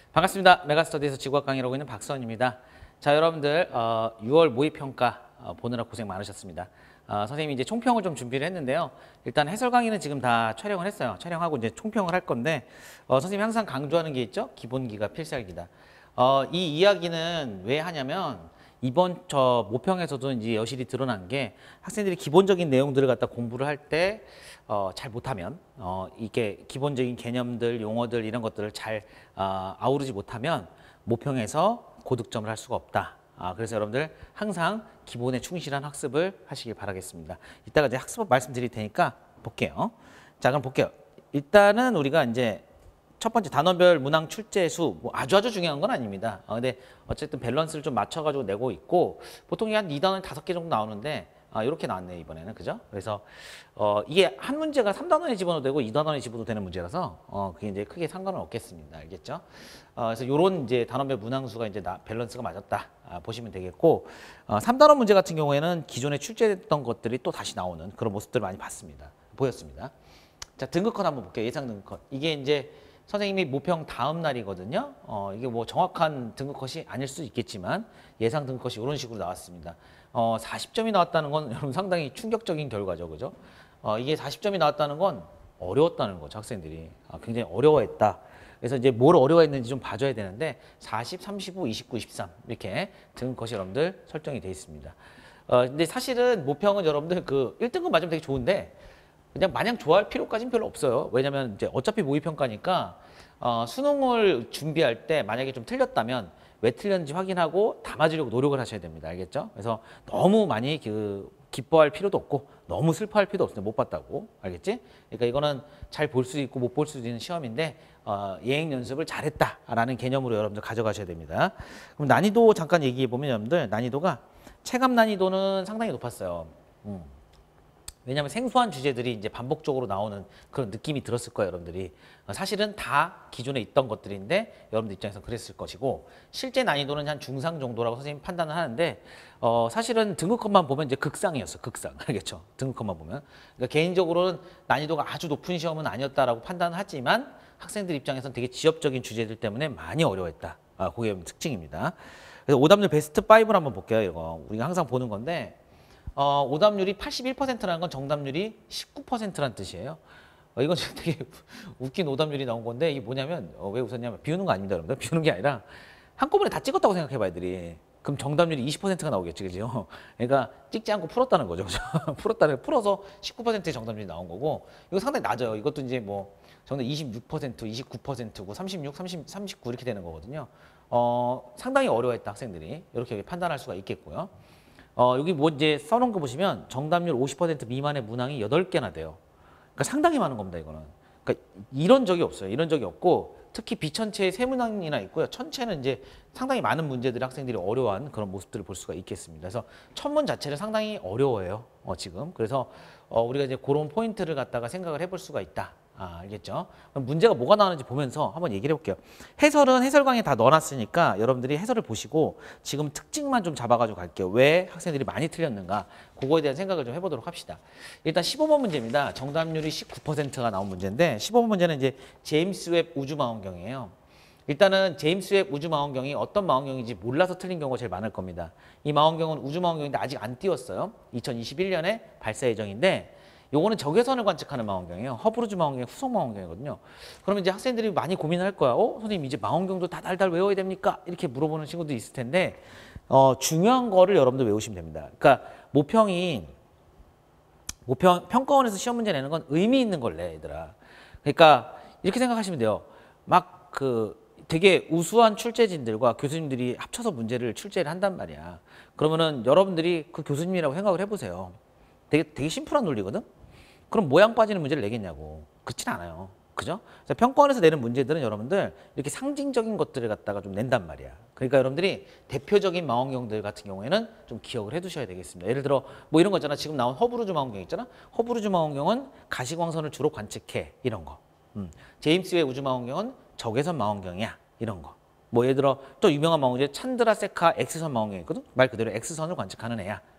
반갑습니다. 메가스터디에서 지구학 강의를 하고 있는 박선입니다. 자, 여러분들 6월 모의평가 보느라 고생 많으셨습니다. 선생님이 이제 총평을 좀 준비를 했는데요. 일단 해설 강의는 지금 다 촬영을 했어요. 촬영하고 이제 총평을 할 건데 선생님이 항상 강조하는 게 있죠. 기본기가 필살기다. 이 이야기는 왜 하냐면 이번 모평에서도 이제 여실히 드러난 게 학생들이 기본적인 내용들을 갖다 공부를 할 때 잘 못하면 이게 기본적인 개념들, 용어들 이런 것들을 잘 아우르지 못하면 모평에서 고득점을 할 수가 없다. 그래서 여러분들 항상 기본에 충실한 학습을 하시길 바라겠습니다. 이따가 이제 학습법 말씀드릴 테니까 볼게요. 자, 그럼 볼게요. 일단은 우리가 이제 첫 번째 단원별 문항 출제수 뭐 아주 중요한 건 아닙니다. 근데 어쨌든 밸런스를 좀 맞춰가지고 내고 있고 보통 한 2단원 5개 정도 나오는데 이렇게 나왔네요 이번에는. 그죠? 그래서 이게 한 문제가 3단원에 집어넣어도 되고 2단원에 집어도 되는 문제라서 그게 이제 크게 상관은 없겠습니다. 알겠죠? 그래서 요런 이제 단원별 문항수가 이제 밸런스가 맞았다 보시면 되겠고 3단원 문제 같은 경우에는 기존에 출제됐던 것들이 또 다시 나오는 그런 모습들을 많이 보였습니다. 자, 등급컷 한번 볼게요. 예상 등급컷. 이게 이제 선생님이 모평 다음 날이거든요. 이게 뭐 정확한 등급컷이 아닐 수도 있겠지만 예상 등급컷이 이런 식으로 나왔습니다. 40점이 나왔다는 건 여러분 상당히 충격적인 결과죠. 그죠? 이게 40점이 나왔다는 건 어려웠다는 거죠. 학생들이. 굉장히 어려워했다. 그래서 이제 뭘 어려워했는지 좀 봐줘야 되는데 40, 35, 29, 23 이렇게 등급컷이 여러분들 설정이 돼 있습니다. 근데 사실은 모평은 여러분들 그 1등급 맞으면 되게 좋은데 그냥 마냥 좋아할 필요까지는 별로 없어요. 왜냐면 이제 어차피 모의평가니까 수능을 준비할 때 만약에 좀 틀렸다면 왜 틀렸는지 확인하고 다 맞으려고 노력을 하셔야 됩니다. 알겠죠? 그래서 너무 많이 기뻐할 필요도 없고 너무 슬퍼할 필요도 없어요. 못 봤다고. 알겠지? 그러니까 이거는 잘 볼 수 있고 못 볼 수도 있는 시험인데 예행 연습을 잘했다라는 개념으로 여러분들 가져가셔야 됩니다. 그럼 난이도 잠깐 얘기해 보면 여러분들 난이도가 체감 난이도는 상당히 높았어요. 왜냐하면 생소한 주제들이 이제 반복적으로 나오는 그런 느낌이 들었을 거예요, 여러분들이. 사실은 다 기존에 있던 것들인데 여러분들 입장에서 그랬을 것이고 실제 난이도는 한 중상 정도라고 선생님이 판단을 하는데 사실은 등급컷만 보면 이제 극상이었어, 극상. 알겠죠? 등급컷만 보면. 그러니까 개인적으로는 난이도가 아주 높은 시험은 아니었다라고 판단을 하지만 학생들 입장에서는 되게 지엽적인 주제들 때문에 많이 어려워했다. 그게 특징입니다. 그래서 오답률 베스트 5를 한번 볼게요, 이거. 우리가 항상 보는 건데 오답률이 81%라는 건 정답률이 19%라는 뜻이에요. 이건 되게 웃긴 오답률이 나온 건데 이게 뭐냐면 왜 웃었냐면 비우는 거 아닙니다, 여러분들. 비우는 게 아니라 한꺼번에 다 찍었다고 생각해봐, 애들이. 그럼 정답률이 20%가 나오겠지, 그죠? 그러니까 찍지 않고 풀었다는 거죠, 그죠? 풀어서 19%의 정답률이 나온 거고 이거 상당히 낮아요. 이것도 이제 뭐 정답 26%, 29%고 36, 30, 39 이렇게 되는 거거든요. 상당히 어려워했다, 학생들이. 이렇게 판단할 수가 있겠고요. 여기 뭐 이제 써놓은 거 보시면 정답률 50% 미만의 문항이 8개나 돼요. 그러니까 상당히 많은 겁니다, 이거는. 그러니까 이런 적이 없어요. 이런 적이 없고 특히 비천체의 세 문항이나 있고요. 천체는 이제 상당히 많은 문제들을 학생들이 어려워한 그런 모습들을 볼 수가 있겠습니다. 그래서 천문 자체를 상당히 어려워해요, 지금. 그래서 우리가 이제 그런 포인트를 갖다가 생각을 해볼 수가 있다. 알겠죠? 그럼 문제가 뭐가 나오는지 보면서 한번 얘기를 해볼게요. 해설은 해설 강의에 다 넣어놨으니까 여러분들이 해설을 보시고 지금 특징만 좀 잡아가지고 갈게요. 왜 학생들이 많이 틀렸는가? 그거에 대한 생각을 좀 해보도록 합시다. 일단 15번 문제입니다. 정답률이 19%가 나온 문제인데 15번 문제는 이제 제임스 웹 우주망원경이에요. 일단은 제임스 웹 우주망원경이 어떤 망원경인지 몰라서 틀린 경우가 제일 많을 겁니다. 이 망원경은 우주망원경인데 아직 안 띄웠어요. 2021년에 발사 예정인데 요거는 적외선을 관측하는 망원경이에요. 허블 우주 망원경의 후속 망원경이거든요. 그러면 이제 학생들이 많이 고민할 거야. 선생님 이제 망원경도 다 달달 외워야 됩니까? 이렇게 물어보는 친구도 있을 텐데 중요한 거를 여러분들 외우시면 됩니다. 그러니까 평가원에서 시험 문제 내는 건 의미 있는 걸 내, 얘들아. 그러니까 이렇게 생각하시면 돼요. 막 되게 우수한 출제진들과 교수님들이 합쳐서 문제를 출제를 한단 말이야. 그러면은 여러분들이 그 교수님이라고 생각을 해보세요. 되게 심플한 논리거든? 그럼 모양 빠지는 문제를 내겠냐고. 그렇진 않아요. 그죠? 그래서 평가원에서 내는 문제들은 여러분들 이렇게 상징적인 것들을 갖다가 좀 낸단 말이야. 그러니까 여러분들이 대표적인 망원경들 같은 경우에는 좀 기억을 해 두셔야 되겠습니다. 예를 들어 뭐 이런 거 있잖아. 지금 나온 허블 우주 망원경 있잖아. 허블 우주 망원경은 가시광선을 주로 관측해. 이런 거. 제임스 웹 우주 망원경은 적외선 망원경이야. 이런 거. 뭐 예를 들어 또 유명한 망원경 찬드라 세카 X선 망원경 있거든. 말 그대로 X선을 관측하는 애야.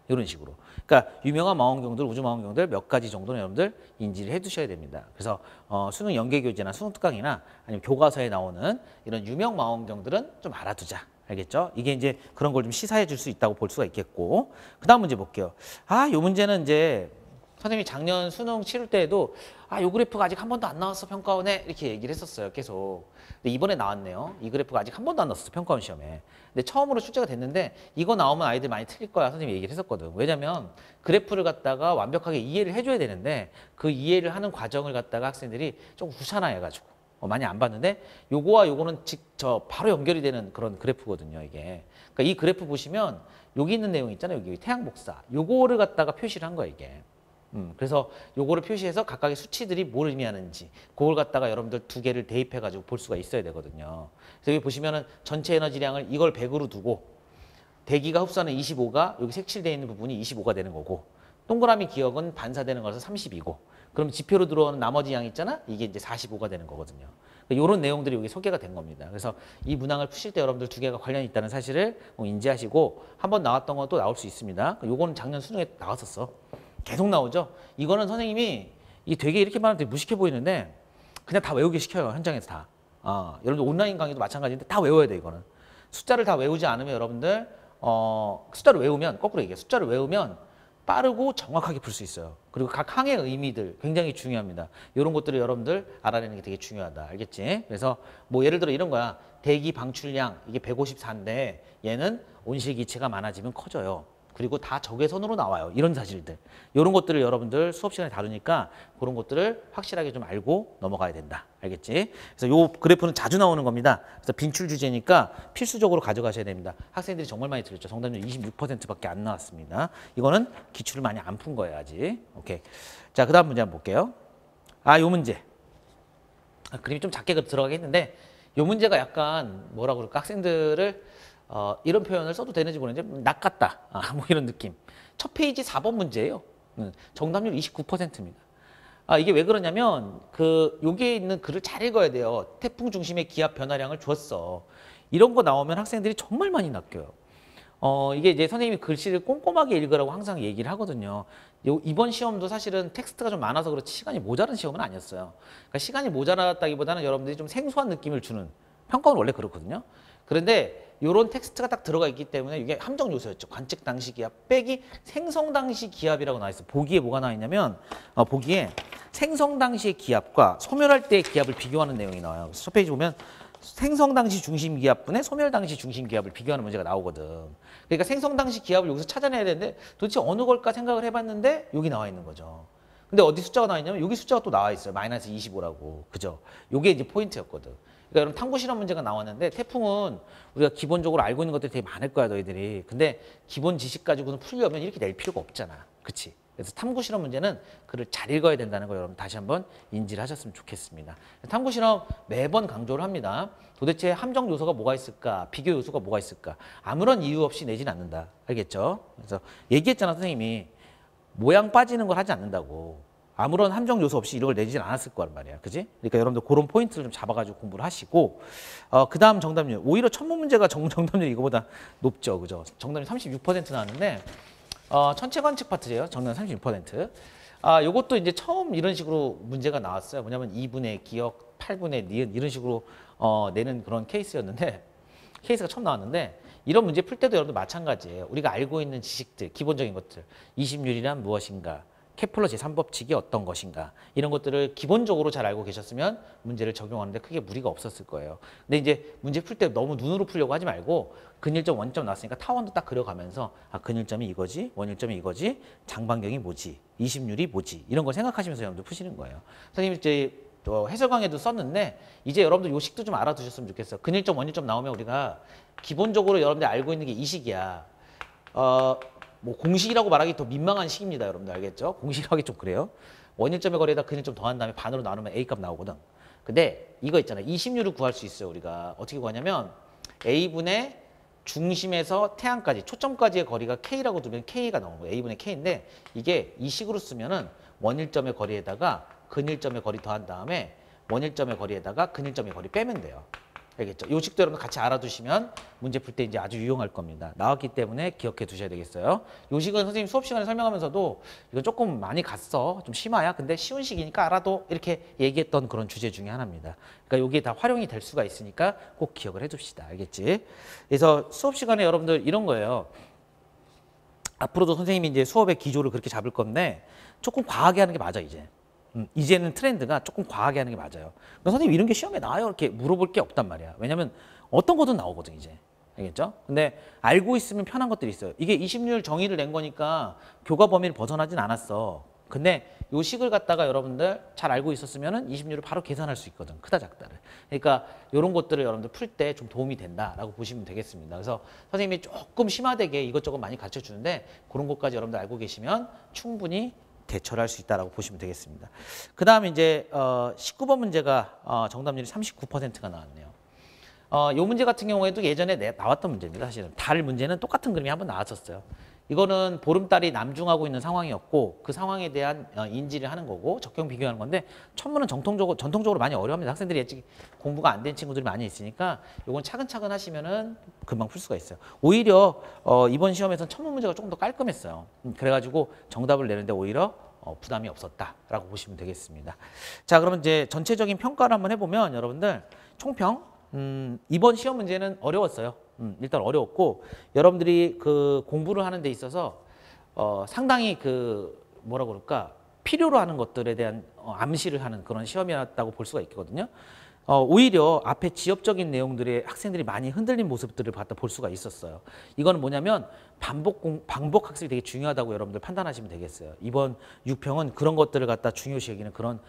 이런 식으로. 그러니까 유명한 망원경들, 우주 망원경들 몇 가지 정도는 여러분들 인지를 해두셔야 됩니다. 그래서 수능 연계교재나 수능 특강이나 아니면 교과서에 나오는 이런 유명 망원경들은 좀 알아두자. 알겠죠? 이게 이제 그런 걸 좀 시사해 줄 수 있다고 볼 수가 있겠고. 그 다음 문제 볼게요. 요 문제는 이제 선생님이 작년 수능 치를 때에도 요 그래프가 아직 한 번도 안 나왔어 평가원에 이렇게 얘기를 했었어요 계속. 근데 이번에 나왔네요. 이 그래프가 아직 한 번도 안 나왔어 평가원 시험에. 근데 처음으로 출제가 됐는데 이거 나오면 아이들 많이 틀릴 거야 선생님이 얘기를 했었거든. 왜냐면 그래프를 갖다가 완벽하게 이해를 해줘야 되는데 그 이해를 하는 과정을 갖다가 학생들이 좀 귀찮아해가지고 많이 안 봤는데 요거와 요거는 바로 연결이 되는 그런 그래프거든요 이게. 그러니까 이 그래프 보시면 여기 있는 내용 있잖아요. 여기 태양 복사 요거를 갖다가 표시를 한 거야 이게. 그래서 요거를 표시해서 각각의 수치들이 뭘 의미하는지 그걸 갖다가 여러분들 두 개를 대입해 가지고 볼 수가 있어야 되거든요. 그래서 여기 보시면은 전체 에너지량을 이걸 100으로 두고 대기가 흡수하는 25가 여기 색칠되어 있는 부분이 25가 되는 거고 동그라미 기억은 반사되는 거라서 30이고 그럼 지표로 들어오는 나머지 양 있잖아? 이게 이제 45가 되는 거거든요. 이런 내용들이 여기 소개가 된 겁니다. 그래서 이 문항을 푸실 때 여러분들 두 개가 관련이 있다는 사실을 인지하시고 한번 나왔던 건 또 나올 수 있습니다. 요거는 작년 수능에 나왔었어. 계속 나오죠. 이거는 선생님이 되게 이렇게 말하면 되게 무식해 보이는데 그냥 다 외우게 시켜요. 현장에서 다. 여러분들 온라인 강의도 마찬가지인데 다 외워야 돼 이거는. 숫자를 다 외우지 않으면 여러분들 숫자를 외우면 거꾸로 얘기해. 숫자를 외우면 빠르고 정확하게 풀 수 있어요. 그리고 각 항의 의미들 굉장히 중요합니다. 이런 것들을 여러분들 알아내는 게 되게 중요하다. 알겠지? 그래서 뭐 예를 들어 이런 거야. 대기 방출량 이게 154인데 얘는 온실기체가 많아지면 커져요. 그리고 다 적외선으로 나와요. 이런 사실들. 이런 것들을 여러분들 수업 시간에 다루니까 그런 것들을 확실하게 좀 알고 넘어가야 된다. 알겠지? 그래서 요 그래프는 자주 나오는 겁니다. 그래서 빈출 주제니까 필수적으로 가져가셔야 됩니다. 학생들이 정말 많이 틀렸죠. 정답률 26%밖에 안 나왔습니다. 이거는 기출을 많이 안 푼 거예요, 아직. 오케이. 자, 그 다음 문제 한번 볼게요. 요 문제. 그림이 좀 작게 들어가겠는데 요 문제가 약간 뭐라고 그럴까? 학생들을 이런 표현을 써도 되는지 모르겠는데 낚았다. 뭐 이런 느낌. 첫 페이지 4번 문제예요. 정답률 29%입니다. 이게 왜 그러냐면 여기에 있는 글을 잘 읽어야 돼요. 태풍 중심의 기압 변화량을 줬어. 이런 거 나오면 학생들이 정말 많이 낚여요. 이게 이제 선생님이 글씨를 꼼꼼하게 읽으라고 항상 얘기를 하거든요. 이번 시험도 사실은 텍스트가 좀 많아서 그렇지 시간이 모자란 시험은 아니었어요. 그러니까 시간이 모자랐다기보다는 여러분들이 좀 생소한 느낌을 주는 평가는 원래 그렇거든요. 그런데 이런 텍스트가 딱 들어가 있기 때문에 이게 함정 요소였죠. 관측 당시 기압 빼기 생성 당시 기압이라고 나와 있어요. 보기에 뭐가 나와 있냐면 보기에 생성 당시의 기압과 소멸할 때의 기압을 비교하는 내용이 나와요. 그래서 첫 페이지 보면 생성 당시 중심 기압분의 소멸 당시 중심 기압을 비교하는 문제가 나오거든. 그러니까 생성 당시 기압을 여기서 찾아내야 되는데 도대체 어느 걸까 생각을 해봤는데 여기 나와 있는 거죠. 근데 어디 숫자가 나와 있냐면 여기 숫자가 또 나와 있어요. 마이너스 25라고. 그죠? 요게 이제 포인트였거든. 그러니까 여러분 탐구 실험 문제가 나왔는데 태풍은 우리가 기본적으로 알고 있는 것들이 되게 많을 거야 너희들이. 근데 기본 지식 가지고는 풀려면 이렇게 낼 필요가 없잖아. 그치? 그래서 탐구 실험 문제는 글을 잘 읽어야 된다는 거 여러분 다시 한번 인지를 하셨으면 좋겠습니다. 탐구 실험 매번 강조를 합니다. 도대체 함정 요소가 뭐가 있을까? 비교 요소가 뭐가 있을까? 아무런 이유 없이 내진 않는다. 알겠죠? 그래서 얘기했잖아 선생님이. 모양 빠지는 걸 하지 않는다고. 아무런 함정 요소 없이 이런 걸 내지는 않았을 거란 말이야. 그지? 그러니까 여러분들 그런 포인트를 좀 잡아가지고 공부를 하시고, 그 다음 정답률. 오히려 천문 문제가 정답률 이거보다 높죠. 그죠? 정답률 36% 나왔는데, 천체 관측 파트예요. 정답률 36%. 요것도 이제 처음 이런 식으로 문제가 나왔어요. 뭐냐면 2분의 기억, 8분의 니은 이런 식으로 내는 그런 케이스였는데, 케이스가 처음 나왔는데, 이런 문제 풀 때도 여러분들 마찬가지예요. 우리가 알고 있는 지식들, 기본적인 것들. 이심률이란 무엇인가? 케플러 제3법칙이 어떤 것인가 이런 것들을 기본적으로 잘 알고 계셨으면 문제를 적용하는데 크게 무리가 없었을 거예요. 근데 이제 문제 풀 때 너무 눈으로 풀려고 하지 말고 근일점, 원점 나왔으니까 타원도 딱 그려가면서 근일점이 이거지, 원일점이 이거지, 장반경이 뭐지, 이심률이 뭐지 이런 걸 생각하시면서 여러분들 푸시는 거예요. 선생님이 이제 해설 강의도 썼는데 이제 여러분들 요식도 좀 알아두셨으면 좋겠어요. 근일점, 원일점 나오면 우리가 기본적으로 여러분들 알고 있는 게 이 식이야. 뭐 공식이라고 말하기 더 민망한 식입니다. 여러분들 알겠죠? 공식이라고 하기 좀 그래요. 원일점의 거리에다 근일점 더한 다음에 반으로 나누면 A값 나오거든. 근데 이거 있잖아. 이심률을 구할 수 있어요. 우리가 어떻게 구하냐면 A분의 중심에서 태양까지 초점까지의 거리가 K라고 두면 K가 나오는 거예요. A분의 K인데 이게 이 식으로 쓰면은 원일점의 거리에다가 근일점의 거리 더한 다음에 원일점의 거리에다가 근일점의 거리 빼면 돼요. 알겠죠? 요식도 여러분 같이 알아두시면 문제 풀 때 이제 아주 유용할 겁니다. 나왔기 때문에 기억해 두셔야 되겠어요. 요식은 선생님 수업 시간에 설명하면서도 이건 조금 많이 갔어. 좀 심화야. 근데 쉬운 식이니까 알아도 이렇게 얘기했던 그런 주제 중에 하나입니다. 그러니까 여기에 다 활용이 될 수가 있으니까 꼭 기억을 해 둡시다. 알겠지? 그래서 수업 시간에 여러분들 이런 거예요. 앞으로도 선생님이 이제 수업의 기조를 그렇게 잡을 건데 조금 과하게 하는 게 맞아, 이제. 이제는 트렌드가 조금 과하게 하는 게 맞아요. 그러니까 선생님 이런 게 시험에 나와요? 이렇게 물어볼 게 없단 말이야. 왜냐면 어떤 거든 나오거든, 이제. 알겠죠? 근데 알고 있으면 편한 것들이 있어요. 이게 20률 정의를 낸 거니까 교과 범위를 벗어나진 않았어. 근데 요 식을 갖다가 여러분들 잘 알고 있었으면은 20률을 바로 계산할 수 있거든. 크다 작다를. 그러니까 이런 것들을 여러분들 풀 때 좀 도움이 된다라고 보시면 되겠습니다. 그래서 선생님이 조금 심화되게 이것저것 많이 가르쳐 주는데 그런 것까지 여러분들 알고 계시면 충분히 대처를 할 수 있다라고 보시면 되겠습니다. 그 다음에 이제 19번 문제가 정답률이 39%가 나왔네요. 요 문제 같은 경우에도 예전에 나왔던 문제입니다. 사실은 달 문제는 똑같은 그림이 한번 나왔었어요. 이거는 보름달이 남중하고 있는 상황이었고 그 상황에 대한 인지를 하는 거고 적용 비교하는 건데 천문은 전통적으로 많이 어려워합니다. 학생들이 아직 공부가 안 된 친구들이 많이 있으니까 이건 차근차근 하시면은 금방 풀 수가 있어요. 오히려 이번 시험에서는 천문 문제가 조금 더 깔끔했어요. 그래가지고 정답을 내는데 오히려 부담이 없었다라고 보시면 되겠습니다. 자, 그러면 이제 전체적인 평가를 한번 해보면 여러분들 총평 이번 시험 문제는 어려웠어요. 일단 어려웠고 여러분들이 그 공부를 하는 데 있어서 상당히 그 뭐라고 그럴까 필요로 하는 것들에 대한 암시를 하는 그런 시험이었다고 볼 수가 있거든요. 오히려 앞에 지엽적인 내용들의 학생들이 많이 흔들린 모습들을 갖다 볼 수가 있었어요. 이거는 뭐냐면 반복 학습이 되게 중요하다고 여러분들 판단하시면 되겠어요. 이번 6평은 그런 것들을 갖다 중요시 여기는 그런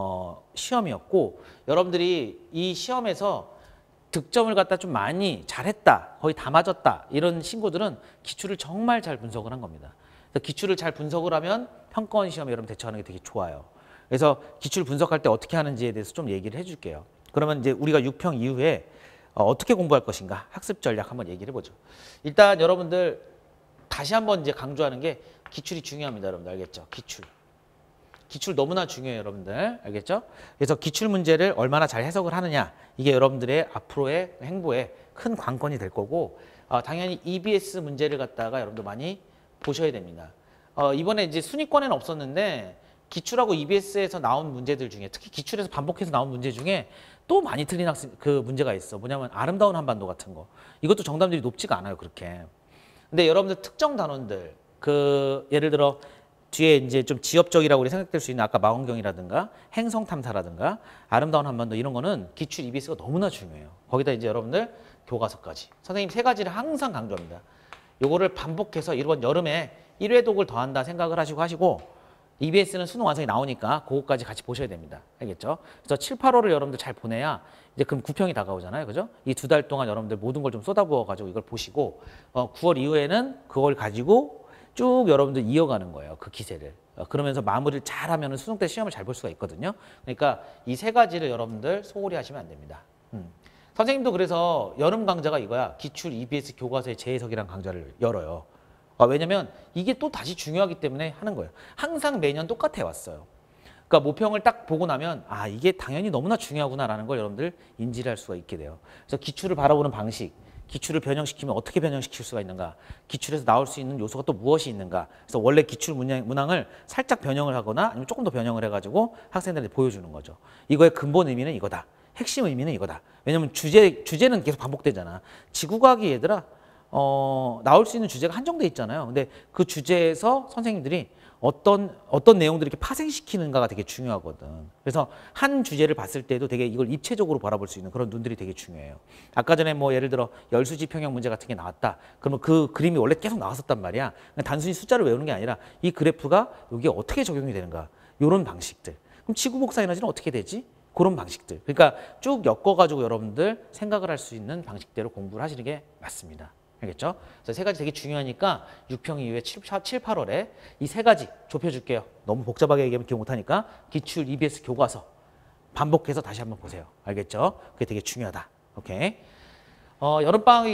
시험이었고 여러분들이 이 시험에서 득점을 갖다 좀 많이 잘했다, 거의 다 맞았다 이런 친구들은 기출을 정말 잘 분석을 한 겁니다. 그래서 기출을 잘 분석을 하면 평가원 시험에 여러분 대처하는 게 되게 좋아요. 그래서 기출 분석할 때 어떻게 하는지에 대해서 좀 얘기를 해줄게요. 그러면 이제 우리가 6평 이후에 어떻게 공부할 것인가 학습 전략 한번 얘기를 해보죠. 일단 여러분들 다시 한번 이제 강조하는 게 기출이 중요합니다. 여러분들 알겠죠? 기출 너무나 중요해요, 여러분들. 알겠죠? 그래서 기출 문제를 얼마나 잘 해석을 하느냐 이게 여러분들의 앞으로의 행보에 큰 관건이 될 거고 당연히 EBS 문제를 갖다가 여러분들 많이 보셔야 됩니다. 이번에 이제 순위권에는 없었는데 기출하고 EBS에서 나온 문제들 중에 특히 기출에서 반복해서 나온 문제 중에 또 많이 틀린 그 문제가 있어. 뭐냐면 아름다운 한반도 같은 거. 이것도 정답률이 높지가 않아요, 그렇게. 근데 여러분들 특정 단원들 그 예를 들어 뒤에 이제 좀 지엽적이라고 우리 생각될 수 있는 아까 망원경이라든가 행성 탐사라든가 아름다운 한반도 이런 거는 기출 EBS가 너무나 중요해요. 거기다 이제 여러분들 교과서까지. 선생님 세 가지를 항상 강조합니다. 요거를 반복해서 이번 여름에 1회 독을 더한다 생각을 하시고 EBS는 수능 완성이 나오니까 그거까지 같이 보셔야 됩니다. 알겠죠? 그래서 7, 8월을 여러분들 잘 보내야 이제 그럼 9평이 다가오잖아요. 그죠? 이 2달 동안 여러분들 모든 걸 좀 쏟아부어 가지고 이걸 보시고 9월 이후에는 그걸 가지고 쭉 여러분들 이어가는 거예요. 그 기세를. 그러면서 마무리를 잘 하면 수능 때 시험을 잘 볼 수가 있거든요. 그러니까 이 세 가지를 여러분들 소홀히 하시면 안 됩니다. 선생님도 그래서 여름 강좌가 이거야. 기출 EBS 교과서의 재해석이라는 강좌를 열어요. 왜냐면 이게 또 다시 중요하기 때문에 하는 거예요. 항상 매년 똑같아 왔어요. 그러니까 모평을 딱 보고 나면 이게 당연히 너무나 중요하구나라는 걸 여러분들 인지를 할 수가 있게 돼요. 그래서 기출을 바라보는 방식, 기출을 변형시키면 어떻게 변형시킬 수가 있는가, 기출에서 나올 수 있는 요소가 또 무엇이 있는가. 그래서 원래 기출 문항을 살짝 변형을 하거나 아니면 조금 더 변형을 해가지고 학생들한테 보여주는 거죠. 이거의 근본 의미는 이거다. 핵심 의미는 이거다. 왜냐면 주제는 계속 반복되잖아. 지구과학이 얘들아 나올 수 있는 주제가 한정돼 있잖아요. 근데 그 주제에서 선생님들이 어떤 내용들을 이렇게 파생시키는가가 되게 중요하거든. 그래서 한 주제를 봤을 때도 되게 이걸 입체적으로 바라볼 수 있는 그런 눈들이 되게 중요해요. 아까 전에 뭐 예를 들어 열수지 평형 문제 같은 게 나왔다. 그러면 그 그림이 원래 계속 나왔었단 말이야. 단순히 숫자를 외우는 게 아니라 이 그래프가 여기에 어떻게 적용이 되는가. 이런 방식들. 그럼 지구 복사 에너지는 어떻게 되지? 그런 방식들. 그러니까 쭉 엮어가지고 여러분들 생각을 할 수 있는 방식대로 공부를 하시는 게 맞습니다. 알겠죠? 그래서 세 가지 되게 중요하니까 6평 이후에 7, 8월에 이 세 가지 좁혀줄게요. 너무 복잡하게 얘기하면 기억 못하니까 기출 EBS 교과서 반복해서 다시 한번 보세요. 알겠죠? 그게 되게 중요하다. 오케이. 여름방학이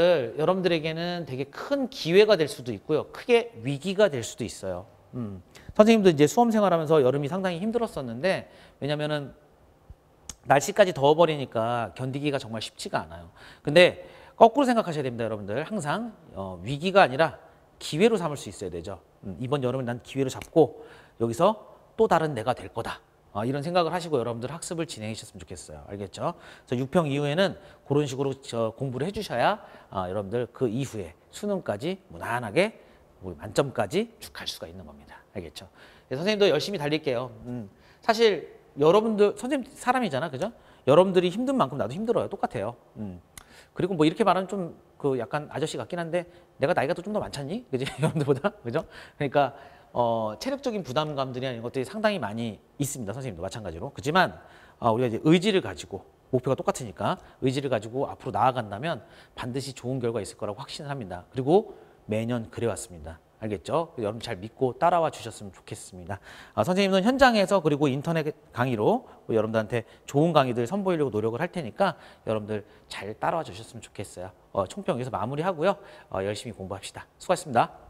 여러분들에게는 되게 큰 기회가 될 수도 있고요. 크게 위기가 될 수도 있어요. 선생님도 이제 수험 생활하면서 여름이 상당히 힘들었었는데 왜냐면은 날씨까지 더워버리니까 견디기가 정말 쉽지가 않아요. 근데 거꾸로 생각하셔야 됩니다, 여러분들. 항상 위기가 아니라 기회로 삼을 수 있어야 되죠. 이번 여름은 난 기회로 잡고 여기서 또 다른 내가 될 거다. 이런 생각을 하시고 여러분들 학습을 진행해 주셨으면 좋겠어요. 알겠죠? 그래서 6평 이후에는 그런 식으로 공부를 해주셔야 여러분들 그 이후에 수능까지 무난하게 만점까지 쭉 갈 수가 있는 겁니다. 알겠죠? 선생님도 열심히 달릴게요. 사실 여러분들 선생님 사람이잖아, 그죠? 여러분들이 힘든 만큼 나도 힘들어요. 똑같아요. 그리고 뭐 이렇게 말하면 좀 그 약간 아저씨 같긴 한데 내가 나이가 또 좀 더 많잖니, 그지? 여러분들보다, 그죠? 그러니까 체력적인 부담감들이 이런 것들이 상당히 많이 있습니다. 선생님도 마찬가지로. 그렇지만 우리가 이제 의지를 가지고 목표가 똑같으니까 의지를 가지고 앞으로 나아간다면 반드시 좋은 결과 있을 거라고 확신을 합니다. 그리고 매년 그래왔습니다. 알겠죠? 여러분 잘 믿고 따라와 주셨으면 좋겠습니다. 선생님은 현장에서 그리고 인터넷 강의로 여러분들한테 좋은 강의들 선보이려고 노력을 할 테니까 여러분들 잘 따라와 주셨으면 좋겠어요. 총평 여기서 마무리하고요. 열심히 공부합시다. 수고하셨습니다.